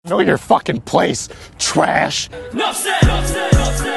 Know your fucking place, trash. Enough said, enough said, enough said.